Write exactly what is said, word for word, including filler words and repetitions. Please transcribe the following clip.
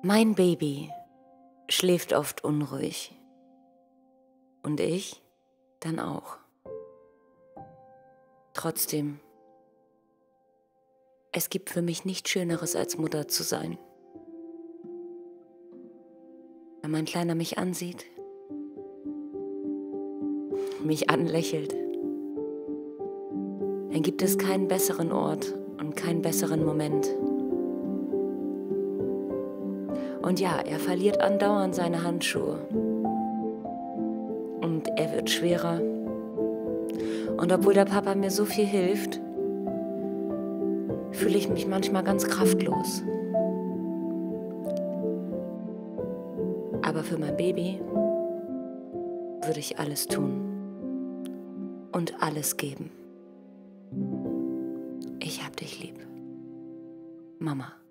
Mein Baby schläft oft unruhig. Und ich dann auch. Trotzdem, es gibt für mich nichts Schöneres, als Mutter zu sein. Wenn mein Kleiner mich ansieht, mich anlächelt, dann gibt es keinen besseren Ort und keinen besseren Moment. Und ja, er verliert andauernd seine Handschuhe. Und er wird schwerer. Und obwohl der Papa mir so viel hilft, fühle ich mich manchmal ganz kraftlos. Aber für mein Baby würde ich alles tun und alles geben. Ich hab dich lieb. Mama.